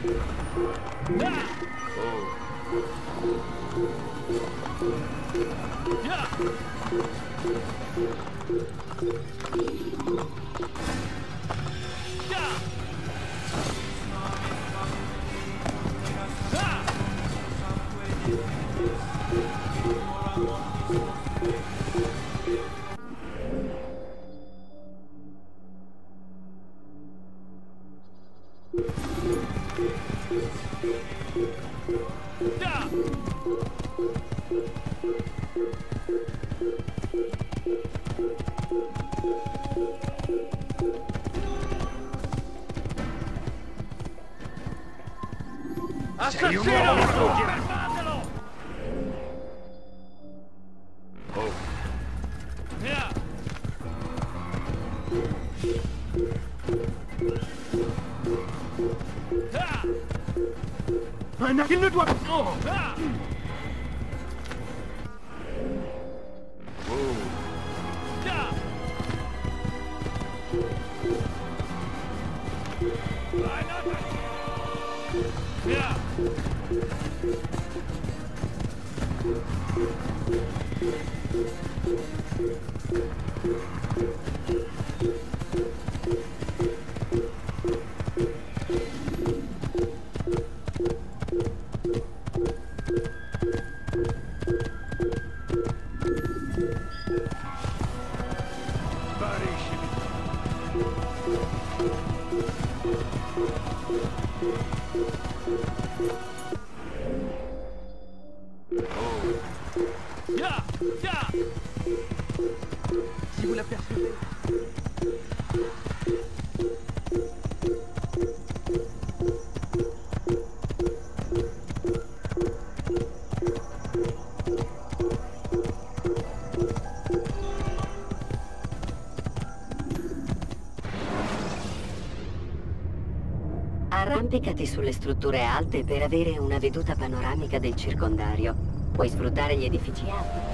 Sei un uomo morto! Fermatelo! Oh. Ma che ne doit... Oh! Si vous l'apercevez. Arrampicati sulle strutture alte per avere una veduta panoramica del circondario. Puoi sfruttare gli edifici alti.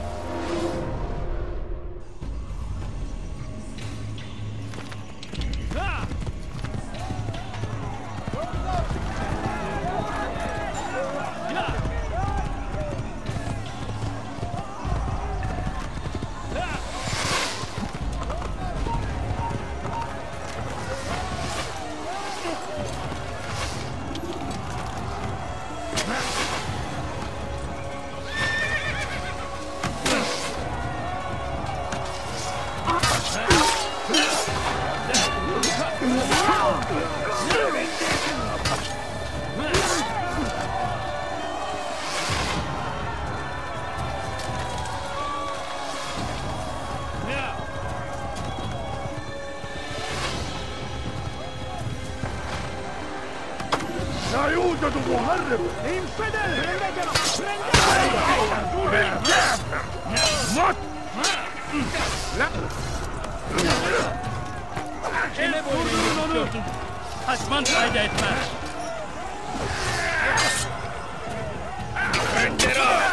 Aiuto tu muharrib! Infedele! Prendetelo! Prendetelo! الكافر! مت! لا! Ne vurdurun onu! Kaçman fayda etmez! Prenderò!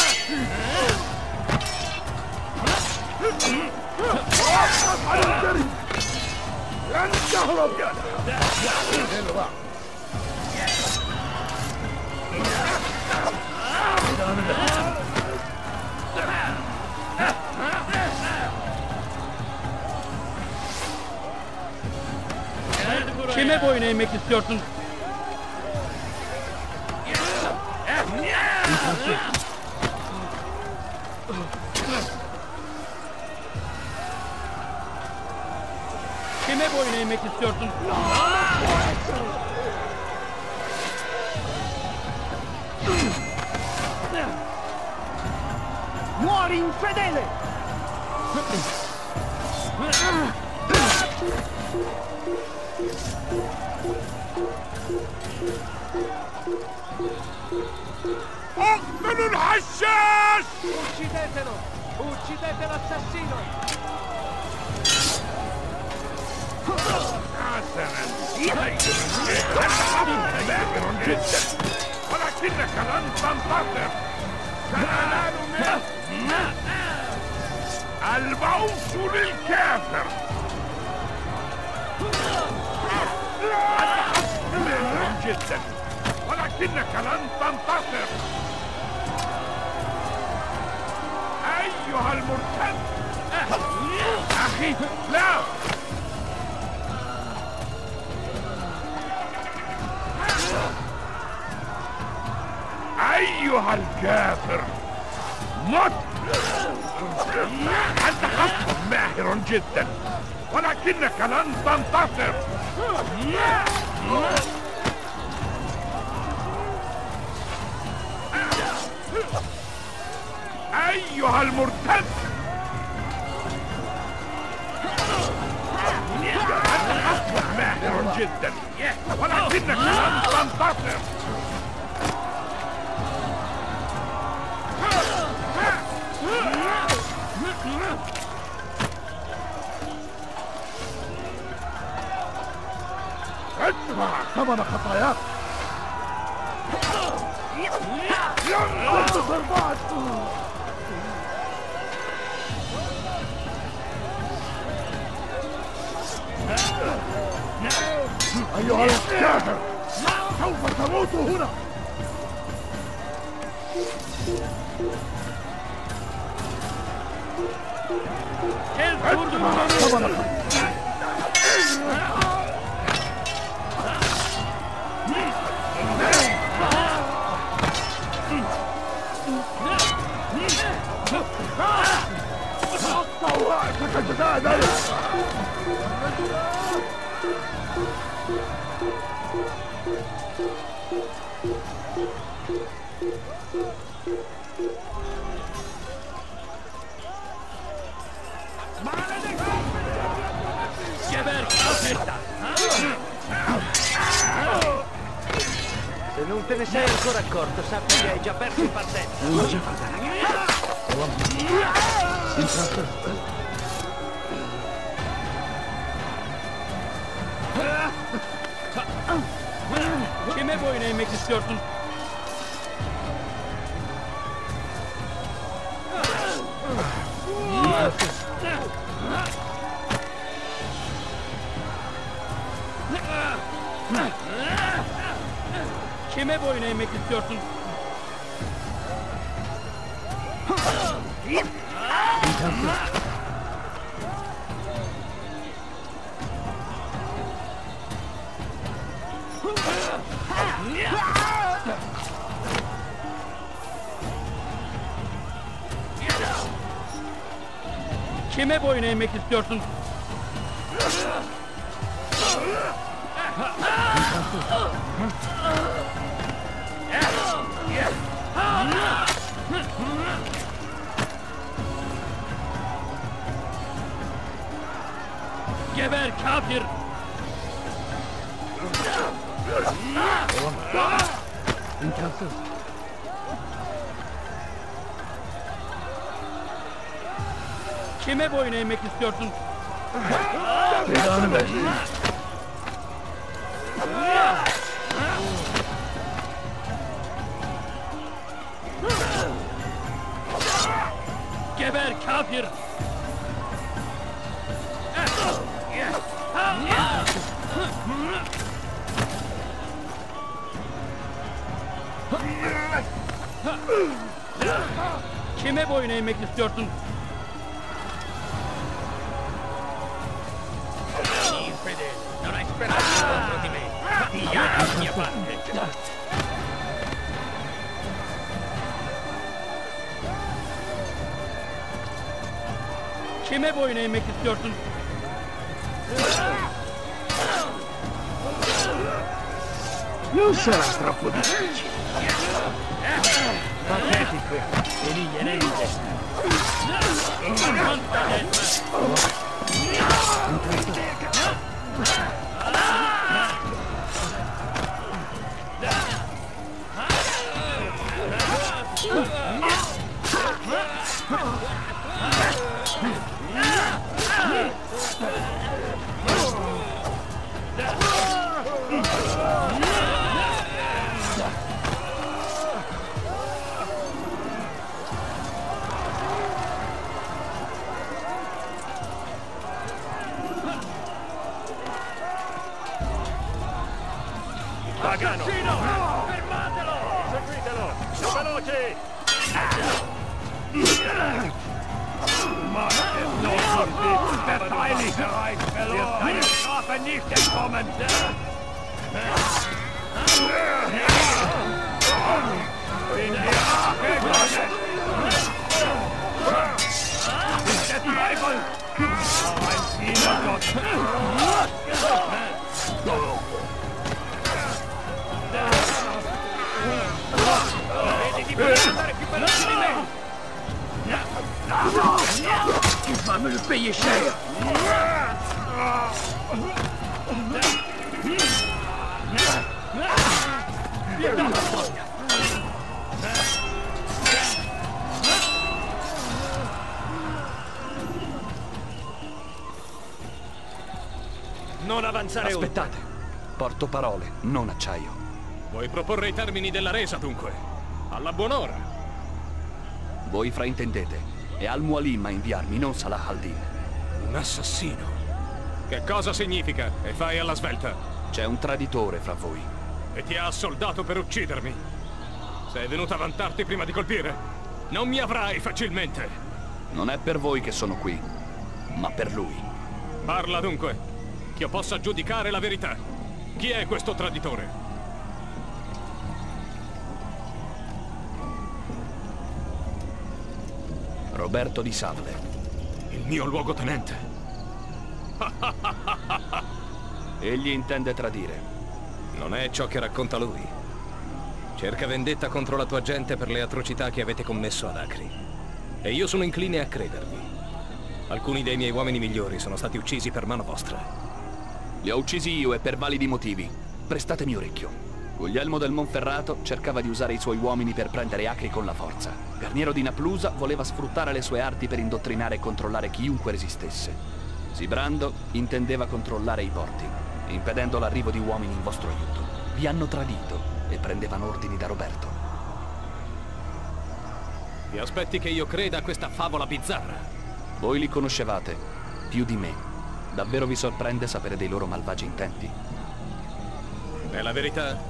لن تهرب! Kime boyun eğmek istiyorsun? Kime boyun eğmek istiyorsun? Muori infedele! اقتلوا الحشاش! Uccidetelo! Uccidete l'assassino! حسنا باكر جدا ولكنك لن تنتصر سننال منك الموت للكافر جدا ولكنك لن تنتصر. أيها المرتد. أخي لا. أيها الكافر مت. أنت خصم ماهر جدا ولكنك لن تنتصر. أيها المرتد. أنت خصم ماهر جدا ولكنك لن تنتصر. ادفع ثمن خطاياك. انتصر بعد. ايها الكافر سوف تموت هنا. ادفع ثمن خطاياك. طوعتك الجزاء ذلك. Se non te ne sei ancora accorto, sappi che hai già perso in partenza. Kime boyun eğmek istiyorsun? Kime boyun eğmek istiyorsun? Kime boyun eğmek istiyorsun? Geber kafir! İmkansız. Kime boyun eğmek istiyorsun? Belanı ver. Geber kafir! Kime boyun eğmek istiyorsun? Non hai sperato contro di me. Via dalla mia parte. Kime boyun eğmek istiyorsun? Non sarà troppo difficile. Patetico. Beni yenemeyeceksin. Kontra etme. Pagano! Fermate! Fermatevi! Mann ist noch und bist verteidigt. Wird deine Strafe nicht entkommen. In die Rache Gottes! Ist der Teufel! Aber ein Dienergott! Vedi, ti puoi andare più veloce di me! Tu vas me le payer cher! Non avanzare oltre! Aspettate! Porto parole, non acciaio. Vuoi proporre i termini della resa, dunque? Alla buon'ora. Voi fraintendete. È Al-Mualim a inviarmi, non Salah al-Din. Un assassino. Che cosa significa? E fai alla svelta? C'è un traditore fra voi. E ti ha assoldato per uccidermi. Sei venuto a vantarti prima di colpire? Non mi avrai facilmente. Non è per voi che sono qui, ma per lui. Parla dunque, che io possa giudicare la verità. Chi è questo traditore? Roberto di Sable. Il mio luogotenente. Egli intende tradire. Non è ciò che racconta lui. Cerca vendetta contro la tua gente per le atrocità che avete commesso ad Acri. E io sono incline a credervi. Alcuni dei miei uomini migliori sono stati uccisi per mano vostra. Li ho uccisi io e per validi motivi. Prestatemi orecchio. Guglielmo del Monferrato cercava di usare i suoi uomini per prendere Acri con la forza. Garniero di Naplusa voleva sfruttare le sue arti per indottrinare e controllare chiunque resistesse. Sibrando intendeva controllare i porti, impedendo l'arrivo di uomini in vostro aiuto. Vi hanno tradito e prendevano ordini da Roberto. Ti aspetti che io creda a questa favola bizzarra? Voi li conoscevate, più di me. Davvero vi sorprende sapere dei loro malvagi intenti? È la verità?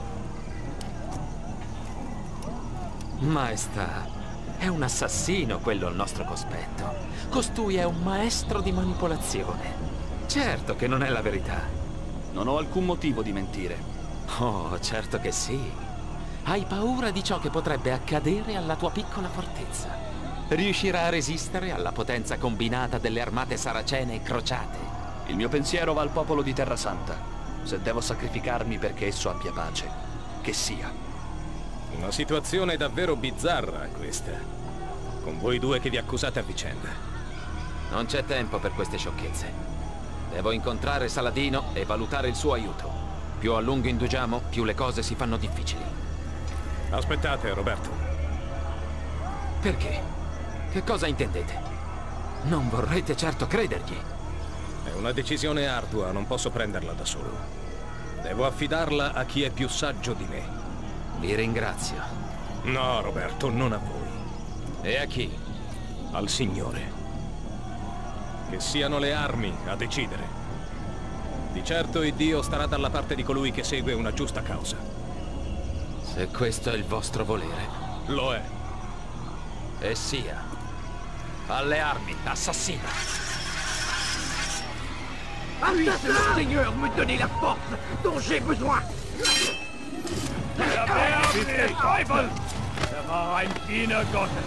Maestà, è un assassino quello al nostro cospetto. Costui è un maestro di manipolazione. Certo che non è la verità. Non ho alcun motivo di mentire. Oh, certo che sì. Hai paura di ciò che potrebbe accadere alla tua piccola fortezza. Riuscirà a resistere alla potenza combinata delle armate saracene e crociate? Il mio pensiero va al popolo di Terra Santa. Se devo sacrificarmi perché esso abbia pace, che sia. Una situazione davvero bizzarra questa. Con voi due che vi accusate a vicenda. Non c'è tempo per queste sciocchezze. Devo incontrare Saladino e valutare il suo aiuto. Più a lungo indugiamo, più le cose si fanno difficili. Aspettate, Roberto. Perché? Che cosa intendete? Non vorrete certo credergli. È una decisione ardua, non posso prenderla da solo. Devo affidarla a chi è più saggio di me. Vi ringrazio. No, Roberto, non a voi. E a chi? Al Signore. Che siano le armi a decidere. Di certo il Dio starà dalla parte di colui che segue una giusta causa. Se questo è il vostro volere. Lo è. E sia. Alle armi, assassino! Puisse le Seigneur me donner la force dont j'ai besoin! Bist der Teufel! Er war ein Diener Gottes!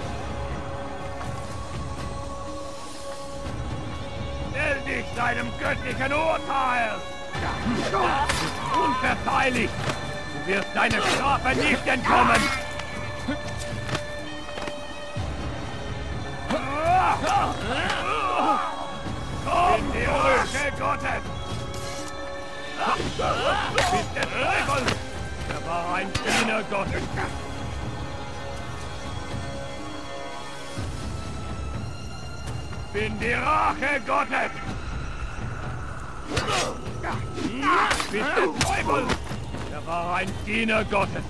Stell dich deinem göttlichen Urteil! Unverteidigt! Du wirst deiner Strafe nicht entkommen! In die Rüsche Gottes! Bist der Teufel! Er war ein Diener Gottes! Bin die Rache Gottes! Bist der Teufel! Er war ein Diener Gottes!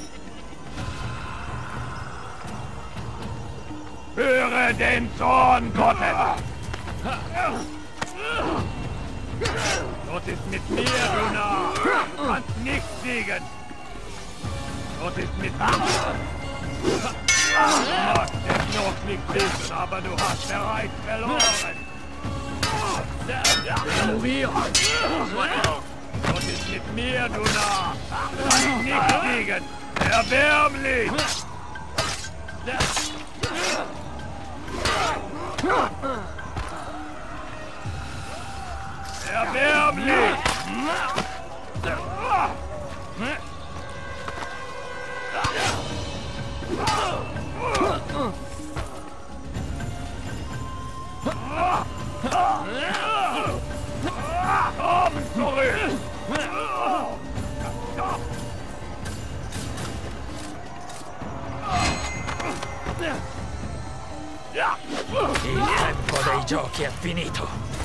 Höre den Zorn Gottes! Gott ist mit mir, du Narr! Du kannst nicht siegen! Gott ist mit mir! magst es noch nicht wissen, aber du hast bereits verloren. Ignoriere. Was ist mit mir, du Narr? Kannst nicht liegen. Erbärmlich. Erbärmlich. Il tempo dei giochi è finito.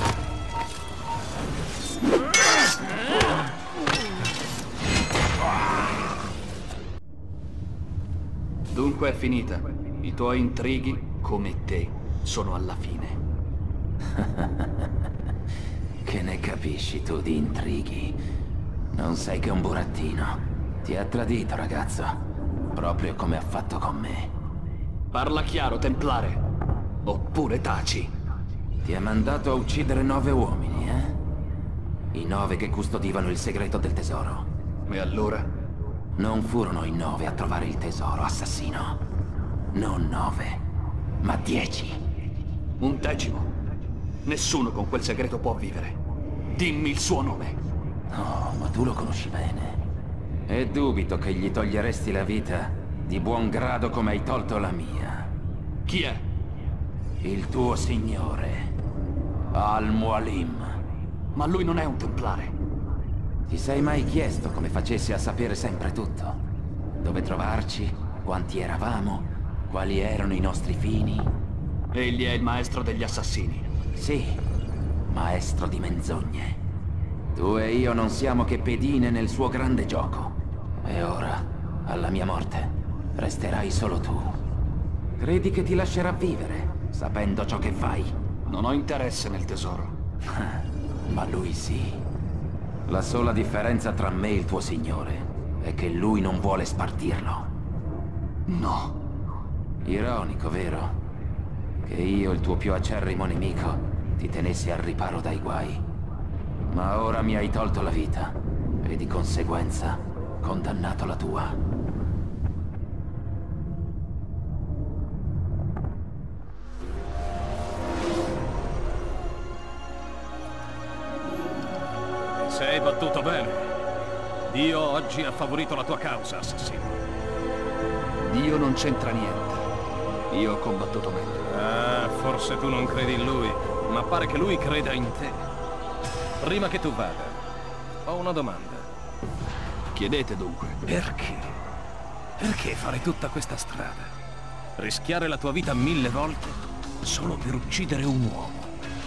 Dunque è finita. I tuoi intrighi, come te, sono alla fine. Che ne capisci tu di intrighi? Non sei che un burattino. Ti ha tradito, ragazzo. Proprio come ha fatto con me. Parla chiaro, Templare. Oppure taci. Ti ha mandato a uccidere 9 uomini, eh? I 9 che custodivano il segreto del tesoro. E allora? Non furono i 9 a trovare il tesoro, assassino. Non 9, ma 10. Un decimo. Nessuno con quel segreto può vivere. Dimmi il suo nome. Oh, ma tu lo conosci bene. E dubito che gli toglieresti la vita di buon grado come hai tolto la mia. Chi è? Il tuo signore, Al-Mualim. Ma lui non è un templare. Ti sei mai chiesto come facessi a sapere sempre tutto? Dove trovarci? Quanti eravamo? Quali erano i nostri fini? Egli è il maestro degli assassini. Sì, maestro di menzogne. Tu e io non siamo che pedine nel suo grande gioco. E ora, alla mia morte, resterai solo tu. Credi che ti lascerà vivere, sapendo ciò che fai? Non ho interesse nel tesoro. Ma lui sì. La sola differenza tra me e il tuo signore è che lui non vuole spartirlo. No. Ironico, vero? Che io, il tuo più acerrimo nemico, ti tenessi al riparo dai guai. Ma ora mi hai tolto la vita e di conseguenza condannato la tua. Sei battuto bene. Dio oggi ha favorito la tua causa, assassino. Dio non c'entra niente. Io ho combattuto meglio. Ah, forse tu non credi in lui, ma pare che lui creda in te. Prima che tu vada, ho una domanda. Chiedete dunque. Perché? Perché fare tutta questa strada? Rischiare la tua vita 1000 volte solo per uccidere un uomo?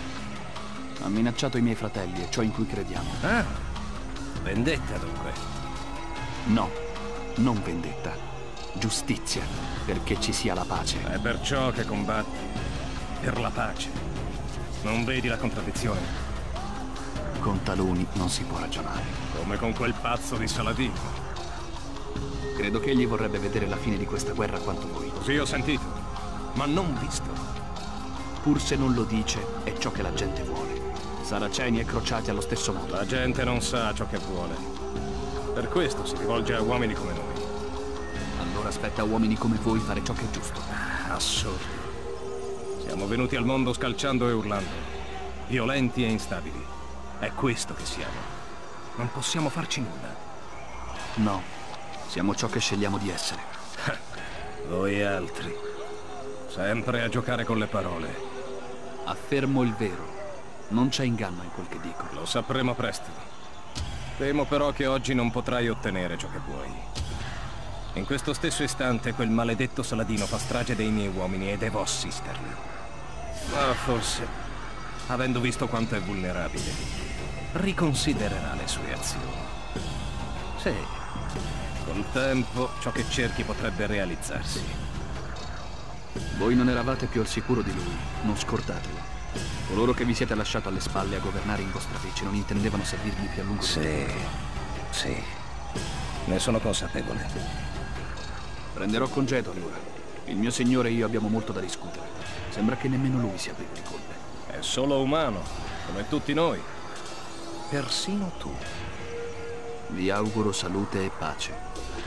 Ha minacciato i miei fratelli e ciò in cui crediamo. Ah, vendetta dunque. No, non vendetta. Giustizia, perché ci sia la pace. È perciò che combatti. Per la pace. Non vedi la contraddizione? Con taluni non si può ragionare. Come con quel pazzo di Saladino. Credo che egli vorrebbe vedere la fine di questa guerra quanto voi. Così ho sentito, ma non visto. Pur se non lo dice, è ciò che la gente vuole. Saraceni e crociati allo stesso modo. La gente non sa ciò che vuole. Per questo si rivolge a uomini come noi. Allora aspetta a uomini come voi fare ciò che è giusto. Assurdo. Siamo venuti al mondo scalciando e urlando. Violenti e instabili. È questo che siamo. Non possiamo farci nulla. No, siamo ciò che scegliamo di essere. Voi altri. Sempre a giocare con le parole. Affermo il vero. Non c'è inganno in quel che dico. Lo sapremo presto. Temo però che oggi non potrai ottenere ciò che vuoi. In questo stesso istante quel maledetto Saladino fa strage dei miei uomini e devo assisterlo. Ma forse, avendo visto quanto è vulnerabile, riconsidererà le sue azioni. Sì, col tempo ciò che cerchi potrebbe realizzarsi. Voi non eravate più al sicuro di lui, non scordatelo. Coloro che vi siete lasciato alle spalle a governare in vostra vece non intendevano servirvi più a lungo tempo. Sì, ne sono consapevole. Prenderò congedo allora. Il mio signore e io abbiamo molto da discutere. Sembra che nemmeno lui sia privo di colpe. È solo umano, come tutti noi. Persino tu. Vi auguro salute e pace.